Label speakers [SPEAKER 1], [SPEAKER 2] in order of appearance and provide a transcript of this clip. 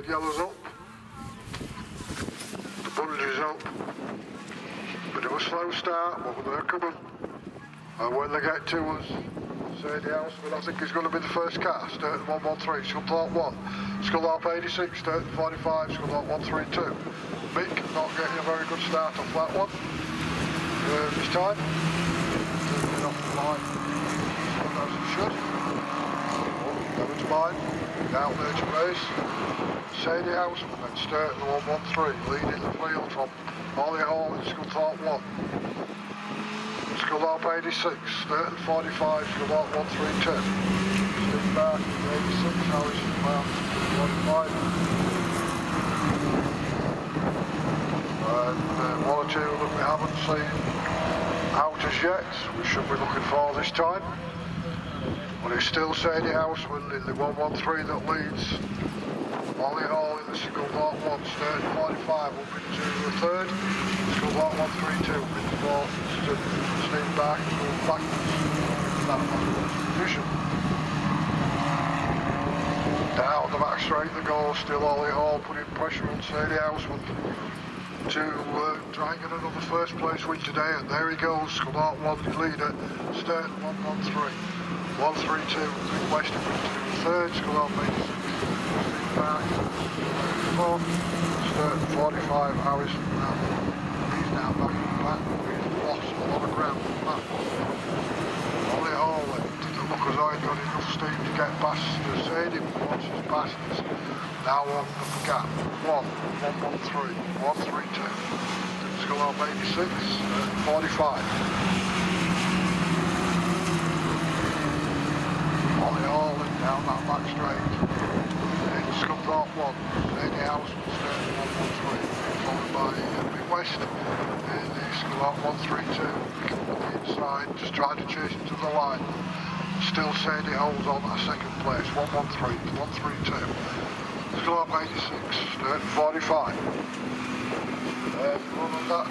[SPEAKER 1] yellow's up. The bungee's up. Bit of a slow start, but they're coming. And when they get to us, Sadie House, but I think he's going to be the first car. Starting 113, Scunthorpe 1. Scunthorpe 86, starting 45, Scunthorpe 132. Mick not getting a very good start off that one. This time. Turning off the line. As it should. Never to mind. Down there to race. Sadie House, and then starting the 113, leading the field from Ollie Hall in Scunthorpe 1. Scunthorpe 86, starting 45, Scunthorpe 132. Steve Bark, 86, Harrison Brown, 45. And one or two that we haven't seen out as yet, we should be looking for this time. But it's still Sadie Houseman in the 113 that leads. Ollie Hall in the Scunthorpe 1, starting 45, up into the third. Scunthorpe 132, into fourth. Steve Bark going backwards. That position. Down the back straight they go, still Ollie Hall putting pressure on Sadie Houseman to try and get another first place win today, and there he goes, Scunthorpe 1 leader, starting 113. 132, Big West up into the third, Scunthorpe 86. Steve Bark, fourth, starting 45, Harrison Brown. He's now back in the back, he's lost a lot of ground on that. Ollie Hall didn't look as though he'd got enough steam to get past Sadie, but once he's passed, he's now on the gap. 113, 132. Scunthorpe 86, 45. Ollie Hall down that back straight. Scunthorpe 1, Sadie House starting 113, followed by Big West in the Scunthorpe 132, coming on the inside, just trying to chase into the line. Still Sadie holds on at second place, 113, 132. Scunthorpe 86, starting 45. Run on that